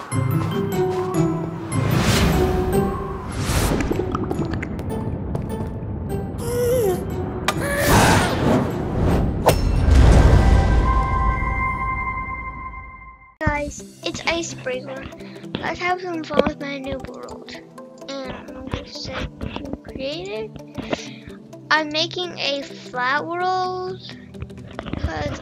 Guys, it's Icebreaker. Let's have some fun with my new world. And I'm going to say created. I'm making a flat world because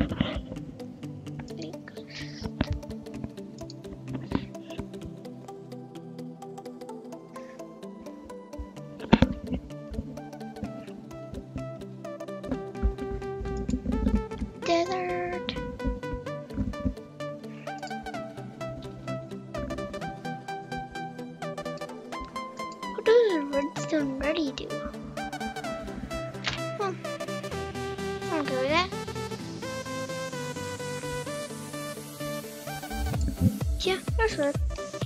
desert. What does redstone ready do? I'm okay with that. Yeah, that's good.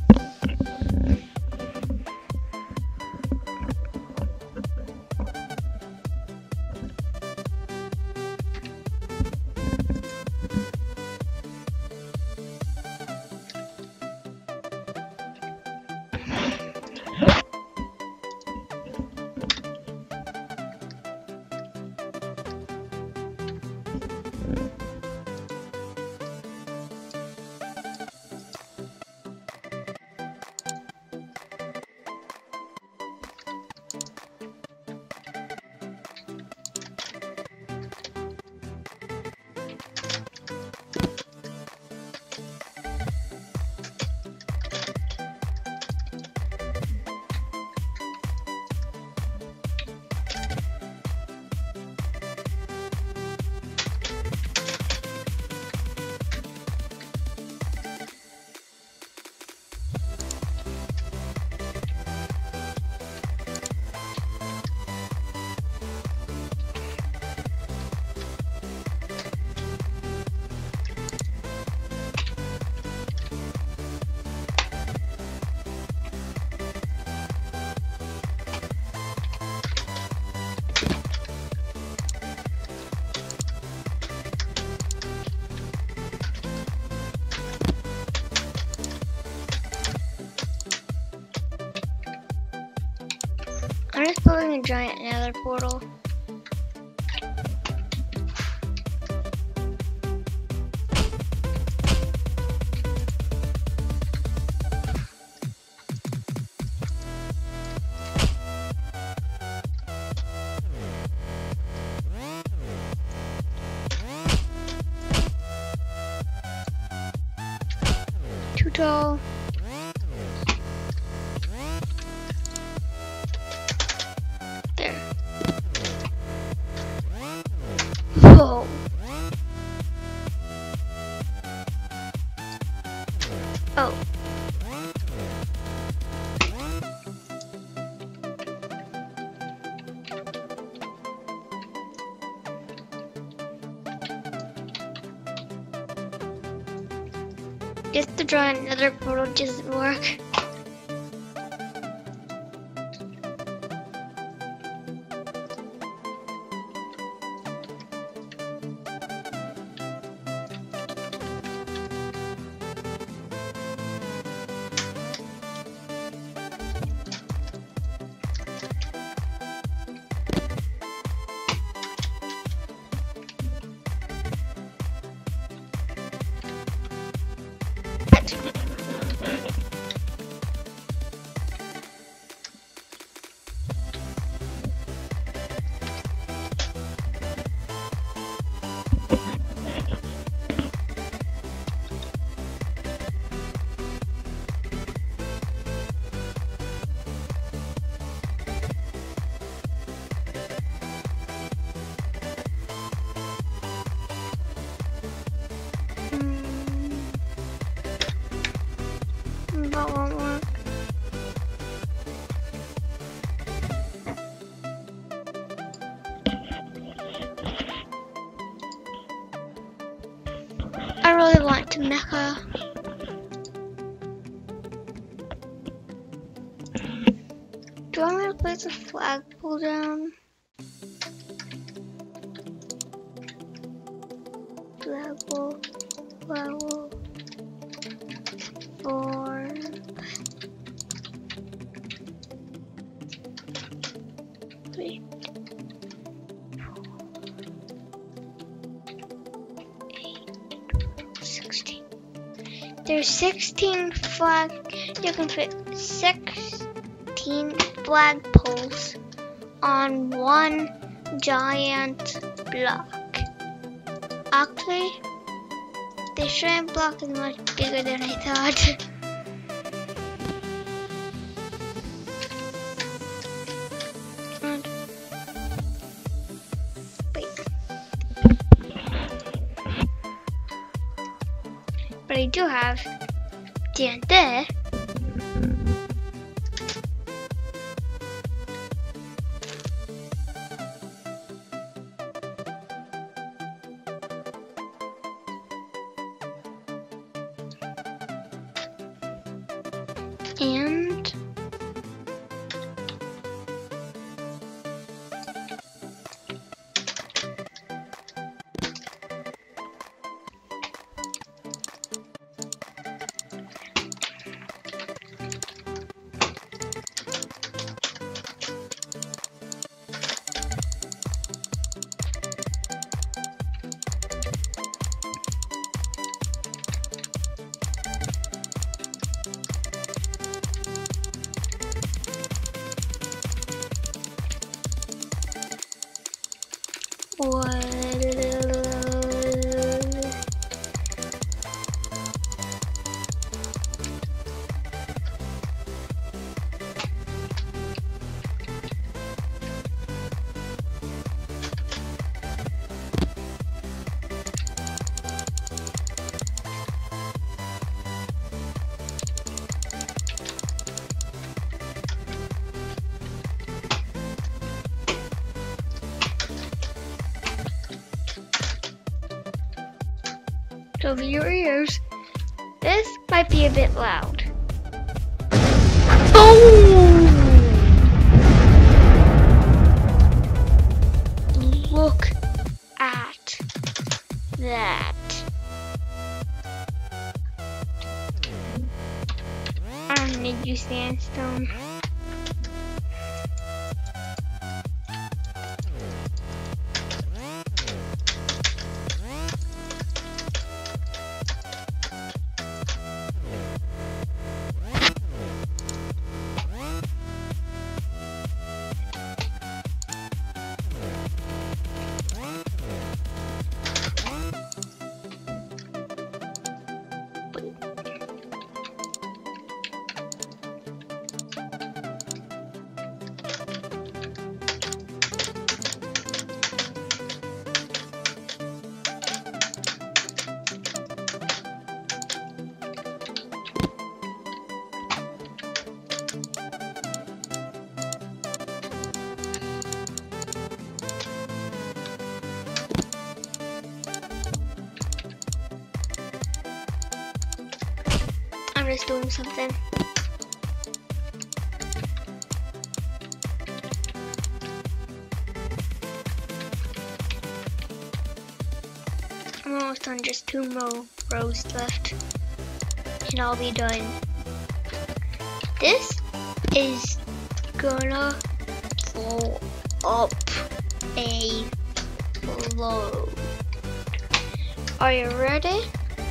I'm just building a giant nether portal. Too tall. Whoa. Oh. Just to draw another portal doesn't work. That won't work. I really want to mecha. Do I want to place a flagpole down? Flagpole. 4. There's 16 flag. You can fit 16 flagpoles on one giant block. Actually, the giant block is much bigger than I thought. But I do have TNT. And cover your ears. This might be a bit loud. Boom! Look at that. I don't need you sandstone. I'm just doing something. I'm almost done, just 2 more rows left, and I'll be done. This is gonna blow up a float. Are you ready?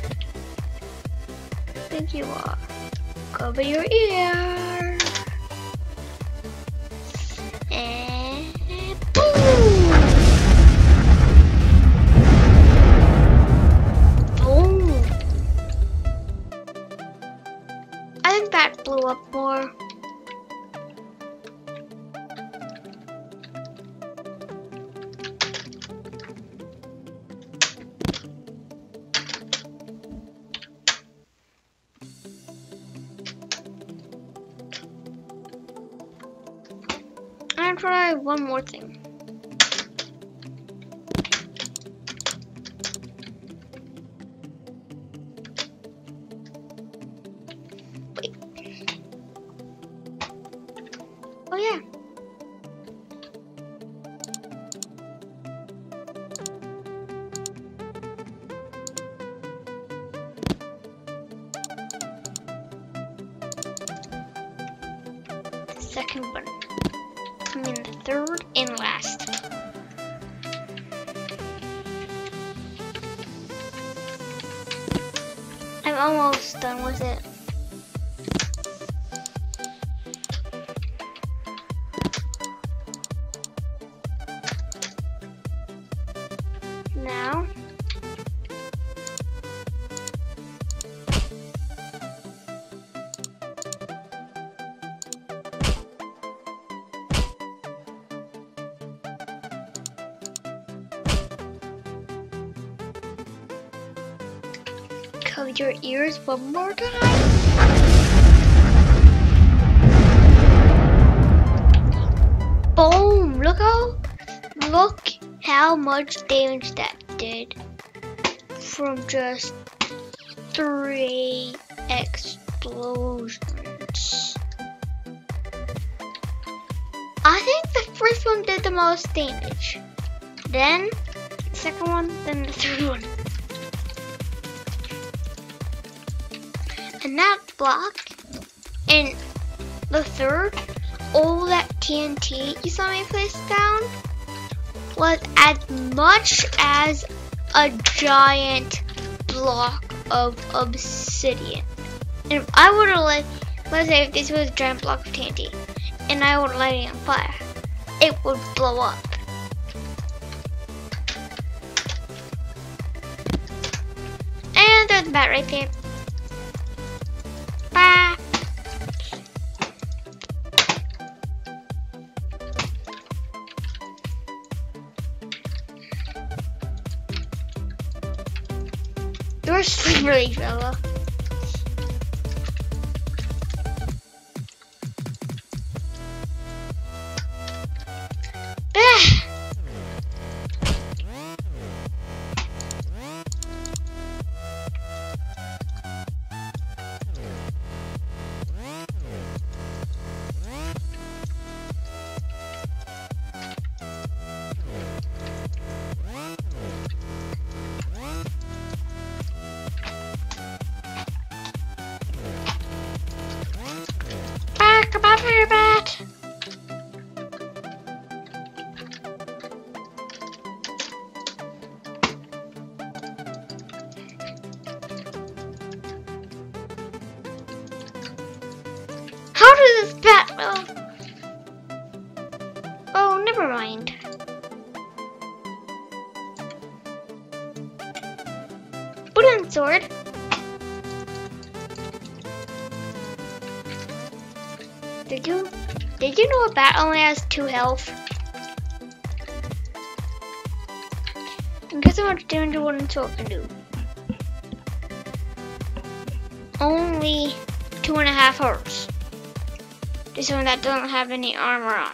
I think you are. Cover your ear. And boom! Boom! I think that blew up more. I'm gonna try one more thing. Wait. Oh yeah. The second one. I mean the third and last. I'm almost done with it. Now, cover your ears one more time. Boom! Look how much damage that did from just 3 explosions. I think the first one did the most damage. Then the second one, then the third one. And that block, and the third, all that TNT you saw me place down was as much as a giant block of obsidian. And if I would have let's say if this was a giant block of TNT, and I would light it on fire, it would blow up. And there's the bat right there. Bye. You're slippery, fella. Come on, your bat. How does this bat? Oh, never mind. Wooden sword. Did you know a bat only has 2 health? And guess how much damage a wooden sword can do? Only 2.5 hearts. This one that doesn't have any armor on.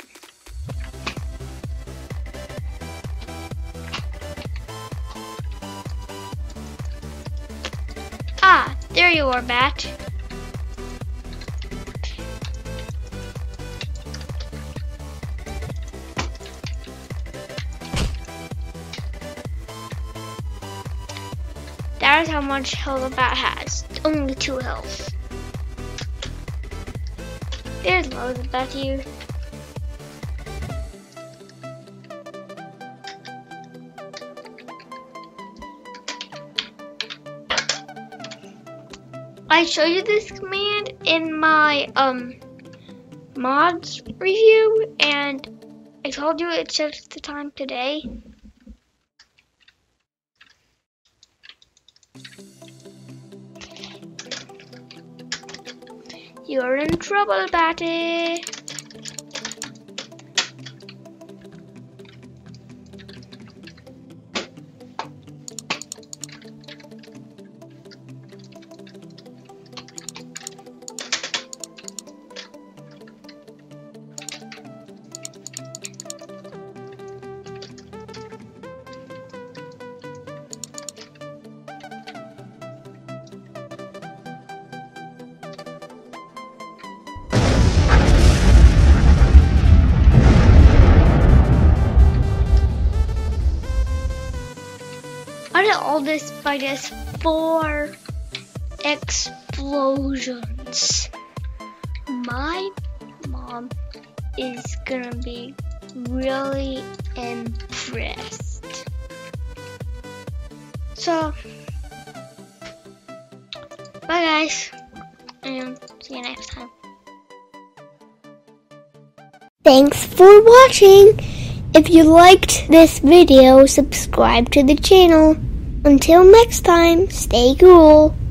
Ah, there you are, bat. That is how much health a bat has. Only 2 health. There's loads of bats here. I showed you this command in my mods review, and I told you it's just the time today. You're in trouble, Batty. I did all this by just 4 explosions. My mom is gonna be really impressed. So Bye guys, and see you next time. Thanks for watching. If you liked this video, subscribe to the channel. Until next time, stay cool.